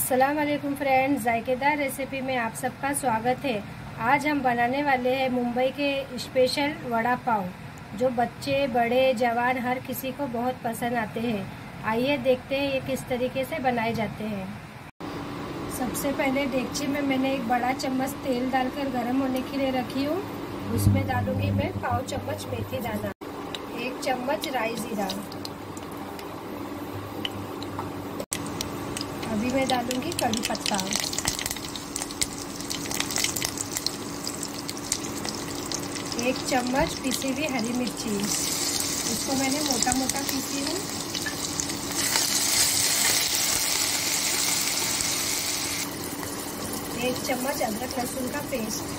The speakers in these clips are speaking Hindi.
अस्सलाम वालेकुम फ्रेंड्स, जायकेदार रेसिपी में आप सबका स्वागत है। आज हम बनाने वाले हैं मुंबई के स्पेशल वड़ा पाव, जो बच्चे बड़े जवान हर किसी को बहुत पसंद आते हैं। आइए देखते हैं ये किस तरीके से बनाए जाते हैं। सबसे पहले डेगची में मैंने एक बड़ा चम्मच तेल डालकर गर्म होने के लिए रखी हूँ। उसमें डालूंगी मैं पाव चम्मच मेथी दाना, 1 चम्मच राई जीरा। अभी मैं डालूंगी कड़ी पत्ता, 1 चम्मच पिसी हुई हरी मिर्ची, इसको मैंने मोटा मोटा पीसी हूँ। एक चम्मच अदरक लहसुन का पेस्ट।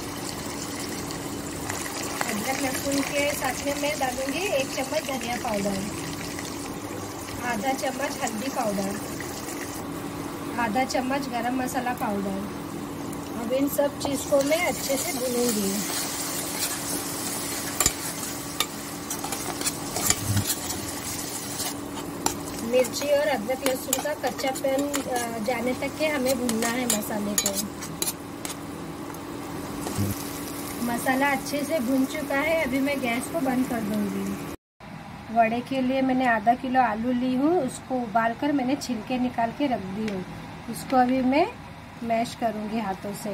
अदरक लहसुन के साथ में मैं डालूंगी 1 चम्मच धनिया पाउडर, आधा चम्मच हल्दी पाउडर, आधा चम्मच गरम मसाला पाउडर। अब इन सब चीज़ को मैं अच्छे से भूनूंगी। मिर्ची और अदरक लहसुन का कच्चापन जाने तक के हमें भूनना है मसाले को। मसाला अच्छे से भून चुका है, अभी मैं गैस को बंद कर दूंगी। वड़े के लिए मैंने आधा किलो आलू ली हूँ, उसको उबालकर मैंने छिलके निकाल के रख दी हूँ। इसको अभी मैं मैश करूंगी हाथों से।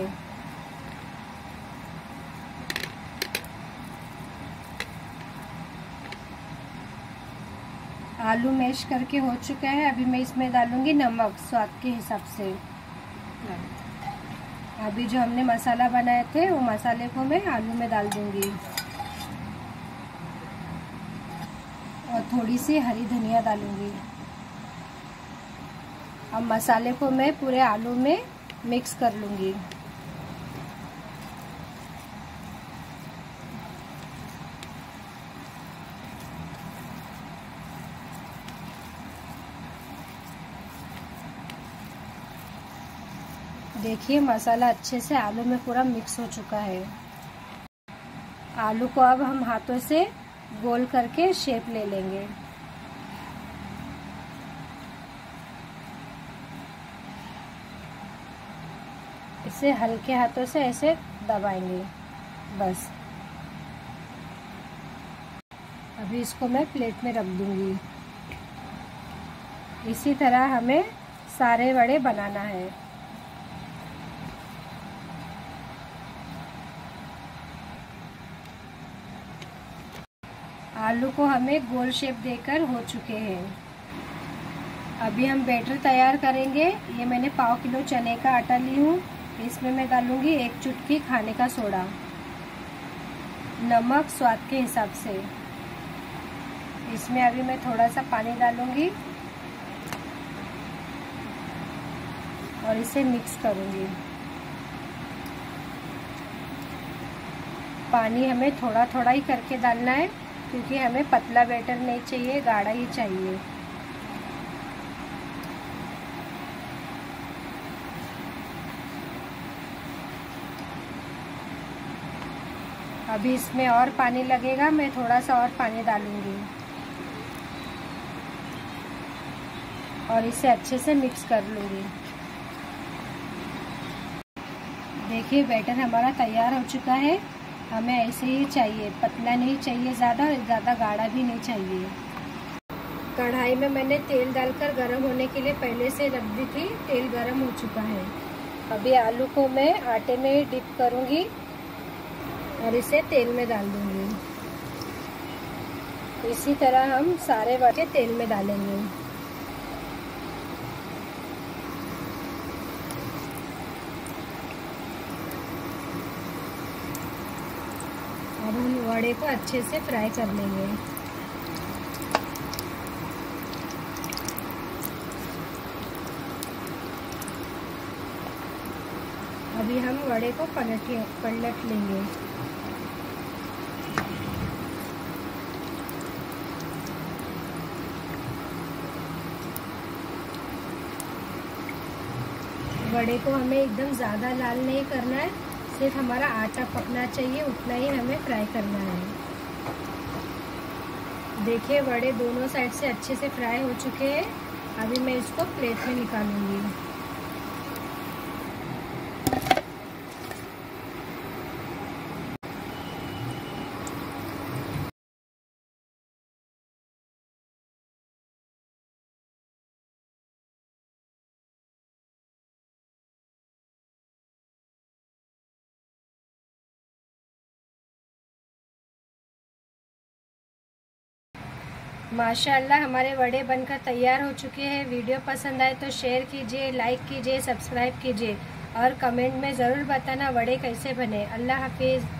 आलू मैश करके हो चुका है, अभी मैं इसमें डालूंगी नमक स्वाद के हिसाब से। अभी जो हमने मसाला बनाए थे वो मसाले को मैं आलू में डाल दूंगी और थोड़ी सी हरी धनिया डालूंगी। अब मसाले को मैं पूरे आलू में मिक्स कर लूंगी। देखिए मसाला अच्छे से आलू में पूरा मिक्स हो चुका है। आलू को अब हम हाथों से गोल करके शेप ले लेंगे। इसे हल्के हाथों से ऐसे दबाएंगे बस। अभी इसको मैं प्लेट में रख दूंगी। इसी तरह हमें सारे वड़े बनाना है। आलू को हमें गोल शेप देकर हो चुके हैं। अभी हम बैटर तैयार करेंगे। ये मैंने पाव किलो चने का आटा ली हूँ। इसमें मैं डालूंगी 1 चुटकी खाने का सोडा, नमक स्वाद के हिसाब से। इसमें अभी मैं थोड़ा सा पानी डालूंगी और इसे मिक्स करूंगी। पानी हमें थोड़ा थोड़ा ही करके डालना है, क्योंकि हमें पतला बैटर नहीं चाहिए, गाढ़ा ही चाहिए। अभी इसमें और पानी लगेगा, मैं थोड़ा सा और पानी डालूंगी और इसे अच्छे से मिक्स कर लूंगी। देखिए बैटर हमारा तैयार हो चुका है। हमें ऐसे ही चाहिए, पतला नहीं चाहिए ज़्यादा, ज़्यादा गाढ़ा भी नहीं चाहिए। कढ़ाई में मैंने तेल डालकर गरम होने के लिए पहले से रख दी थी। तेल गरम हो चुका है। अभी आलू को मैं आटे में डिप करूंगी और इसे तेल में डाल दूंगी। इसी तरह हम सारे वड़े तेल में डालेंगे। अब हम वड़े को अच्छे से फ्राई कर लेंगे। अभी हम वड़े को पलट लेंगे। वड़े को हमें एकदम ज़्यादा लाल नहीं करना है, सिर्फ हमारा आटा पकना चाहिए, उतना ही हमें फ्राई करना है। देखिए वड़े दोनों साइड से अच्छे से फ्राई हो चुके हैं। अभी मैं इसको प्लेट में निकालूंगी। माशाल्लाह हमारे वड़े बनकर तैयार हो चुके हैं। वीडियो पसंद आए तो शेयर कीजिए, लाइक कीजिए, सब्सक्राइब कीजिए और कमेंट में ज़रूर बताना वड़े कैसे बने। अल्लाह हाफिज़।